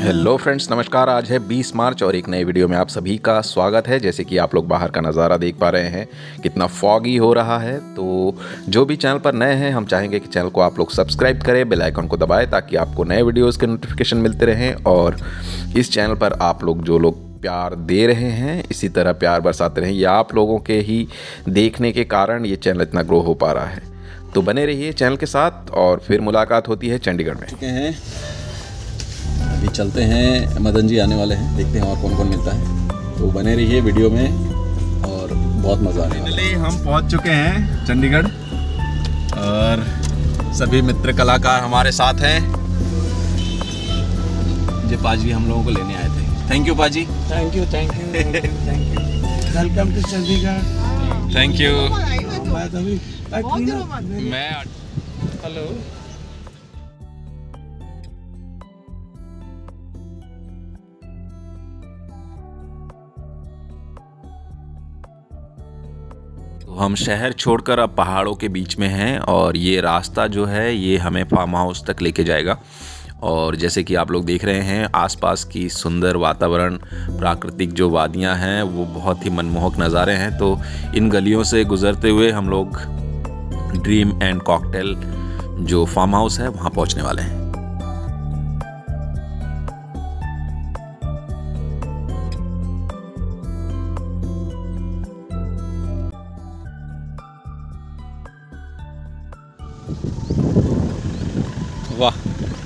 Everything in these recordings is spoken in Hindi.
हेलो फ्रेंड्स, नमस्कार। आज है 20 मार्च और एक नए वीडियो में आप सभी का स्वागत है। जैसे कि आप लोग बाहर का नज़ारा देख पा रहे हैं, कितना फॉगी हो रहा है। तो जो भी चैनल पर नए हैं, हम चाहेंगे कि चैनल को आप लोग सब्सक्राइब करें, बेल आइकन को दबाएं ताकि आपको नए वीडियोज़ के नोटिफिकेशन मिलते रहें। और इस चैनल पर आप लोग जो लोग प्यार दे रहे हैं, इसी तरह प्यार बरसाते रहें। ये आप लोगों के ही देखने के कारण ये चैनल इतना ग्रो हो पा रहा है। तो बने रहिए चैनल के साथ और फिर मुलाकात होती है चंडीगढ़ में। चुके हैं, अभी चलते हैं। मदन जी आने वाले हैं, देखते हैं और कौन कौन मिलता है। तो बने रहिए वीडियो में और बहुत मज़ा आने वाला है। हम पहुंच चुके हैं चंडीगढ़ और सभी मित्र कलाकार हमारे साथ हैं। जी पाजी हम लोगों को लेने आए थे। थैंक यू पाजी। Thank you thank you thank you. Welcome to Chandigarh. Thank you. मैं हेलो। तो हम शहर छोड़कर अब पहाड़ों के बीच में हैं और ये रास्ता जो है ये हमें फार्म हाउस तक लेके जाएगा। और जैसे कि आप लोग देख रहे हैं, आसपास की सुंदर वातावरण, प्राकृतिक जो वादियां हैं वो बहुत ही मनमोहक नज़ारे हैं। तो इन गलियों से गुजरते हुए हम लोग ड्रीम एंड कॉकटेल जो फार्म हाउस है वहाँ पहुँचने वाले हैं। वाह,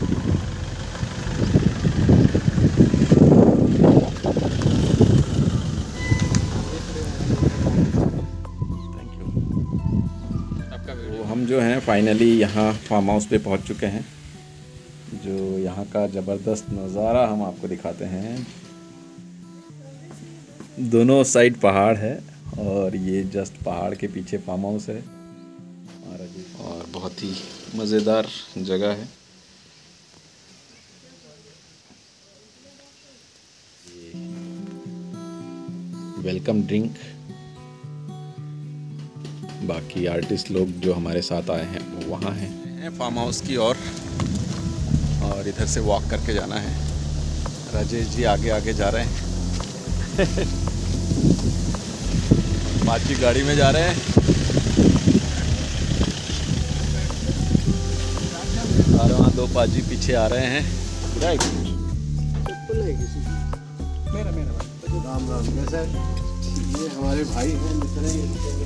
तो हम जो हैं फाइनली यहाँ फार्म हाउस पे पहुँच चुके हैं। जो यहाँ का ज़बरदस्त नज़ारा हम आपको दिखाते हैं। दोनों साइड पहाड़ है और ये जस्ट पहाड़ के पीछे फार्म हाउस है और बहुत ही मज़ेदार जगह है। Welcome drink. बाकी आर्टिस्ट लोग जो हमारे साथ आए हैं वो वहाँ हैं फार्म हाउस की और इधर से वॉक करके जाना है। राजेश जी आगे आगे जा रहे हैं। पाची गाड़ी में जा रहे हैं और वहाँ दो पाजी पीछे आ रहे हैं। मेरा राम राम। कैसा ये हमारे भाई हैं, मित्र हैं।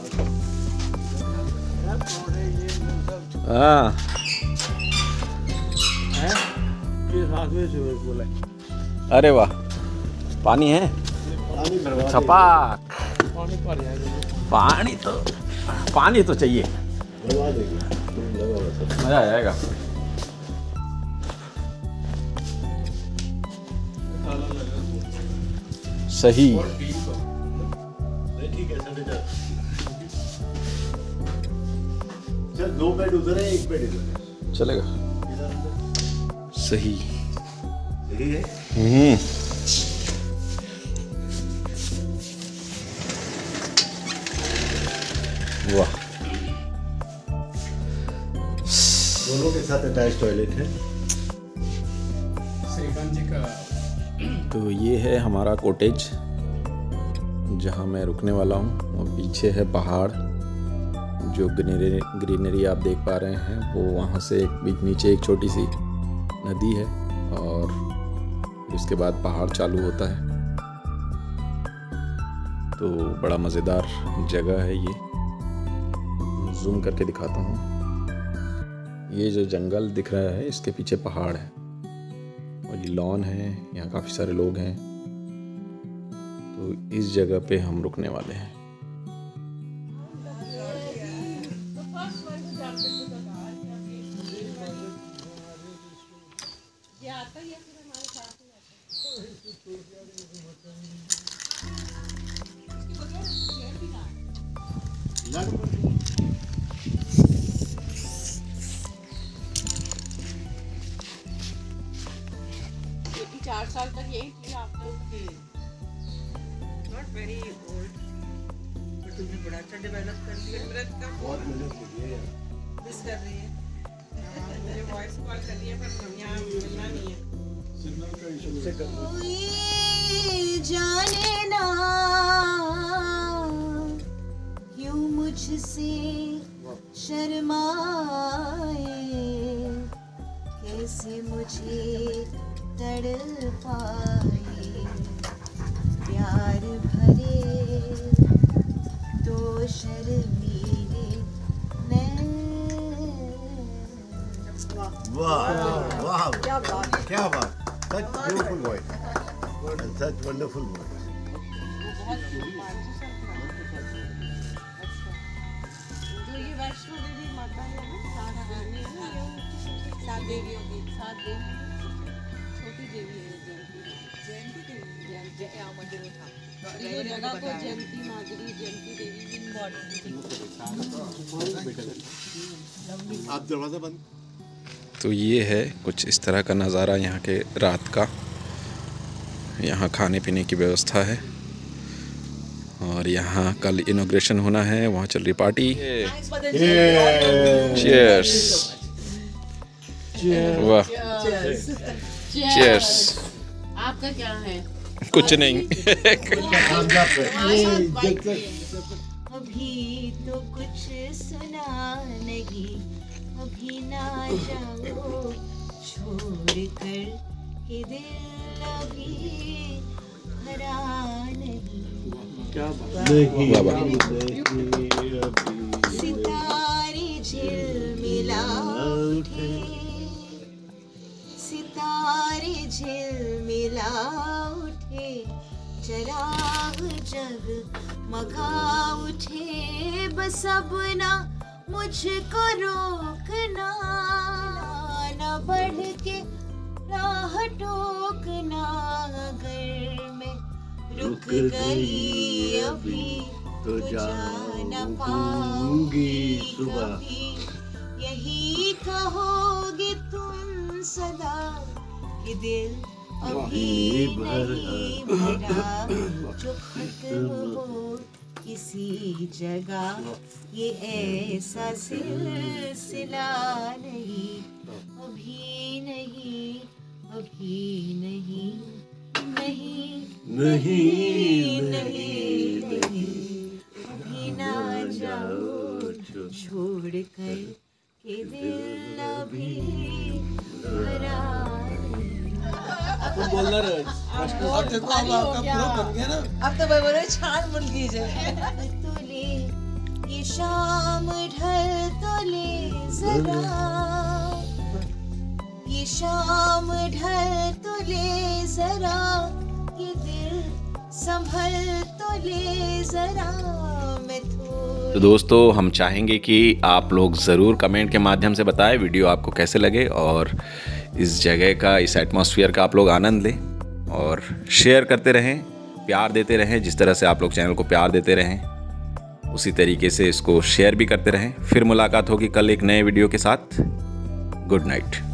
हाँ, अरे वाह, पानी है। छपाक पानी तो चाहिए, मजा आ जाएगा। सही। चल, 2 बेड उधर है, 1 बेड इधर है। चलेगा। सही सही है। वाह, दोनों के साथ अटैच टॉयलेट है। श्रीकांत जी का। तो ये है हमारा कॉटेज जहाँ मैं रुकने वाला हूँ और पीछे है पहाड़। जो ग्रीनरी आप देख पा रहे हैं वो वहाँ से नीचे एक छोटी सी नदी है और इसके बाद पहाड़ चालू होता है। तो बड़ा मज़ेदार जगह है ये। जूम करके दिखाता हूँ। ये जो जंगल दिख रहा है इसके पीछे पहाड़ है और ये लॉन है, यहाँ काफ़ी सारे लोग हैं। तो इस जगह पे हम रुकने वाले हैं। चार साल तक यही थी आपको। नॉट वेरी ओल्ड, बट तुमने बड़ा अच्छा डेवलप कर दिया। मेहनत का बहुत मेहनत की है यार। मिस कर रही है। मुझे वॉइस कॉल कर रही है पर यहाँ मिलना नहीं है। कोई जाने ना क्यों मुझसे शर्माए, कैसे मुझे तड़पाए, प्यार भरे तो शर्मीले नैन। वाह वाह, क्या बात, such beautiful voice and such wonderful voice. जो ये वैष्णो देवी माता है ना, 7 देवी है ना, 7 देवियों की 7 देवी, छोटी देवी है जयंती देवी मंदिर में था। ये जगह को जयंती माधुरी, जयंती देवी आप दरवाजा बंद। तो ये है कुछ इस तरह का नज़ारा यहाँ के रात का। यहाँ खाने पीने की व्यवस्था है और यहाँ कल इनॉग्रेशन होना है, वहाँ चल रही पार्टी। चीयर्स, वाह, चीयर्स। आपका क्या है? कुछ नहीं। अभी तो कुछ सुना नहीं, अभी ना जाओ छोड़ कर के दिल अभी भरा नहीं। सितारे झिलमिला उठे, सितारे झिलमिला उठे, चराग जगमगा उठे, बस अब ना मुझको रोकना, न बढ़ के राह टोकना, अगर मैं रुक गई अभी तो जा न पाऊंगी कभी, यही कहोगे तुम सदा कि दिल अभी नहीं भरा, जो खत्म हो किसी जगह ये ऐसा सिलसिला नहीं, अभी नहीं, अभी नहीं, नहीं नहीं नहीं नहीं, अभी ना जाओ छोड़ कर के दिल अभी भरा नहीं। अब तो मैं बोले छान मुर्गी तुले ये शाम ढल तुले जरा, ये शाम ढल तुले जरा, ये दिल संभल तुले जरा, मैं तो दोस्तों हम चाहेंगे कि आप लोग ज़रूर कमेंट के माध्यम से बताएं वीडियो आपको कैसे लगे, और इस जगह का, इस एटमॉस्फेयर का आप लोग आनंद लें और शेयर करते रहें, प्यार देते रहें। जिस तरह से आप लोग चैनल को प्यार देते रहें उसी तरीके से इसको शेयर भी करते रहें। फिर मुलाकात होगी कल एक नए वीडियो के साथ। Good night.